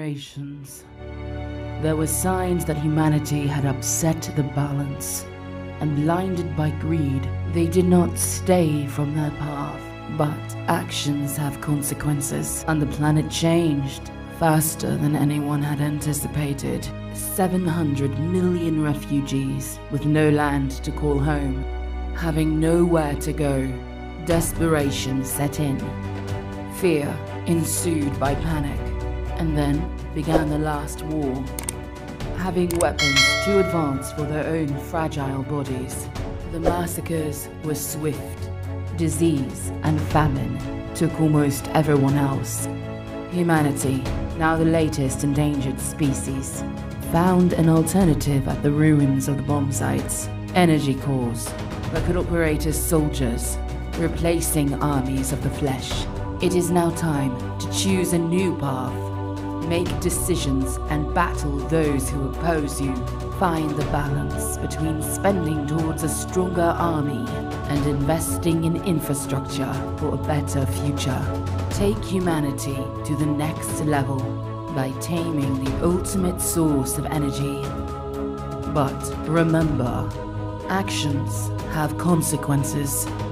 generations. There were signs that humanity had upset the balance, and blinded by greed, they did not stay from their path. But actions have consequences, and the planet changed faster than anyone had anticipated. 700 million refugees with no land to call home, having nowhere to go. Desperation set in. Fear ensued by panic, and then began the last war. Having weapons too advanced for their own fragile bodies, the massacres were swift. Disease and famine took almost everyone else. Humanity, now the latest endangered species, found an alternative at the ruins of the bomb sites. Energy cores that could operate as soldiers, replacing armies of the flesh. It is now time to choose a new path. Make decisions and battle those who oppose you. Find the balance between spending towards a stronger army and investing in infrastructure for a better future. Take humanity to the next level by taming the ultimate source of energy. But remember, actions have consequences.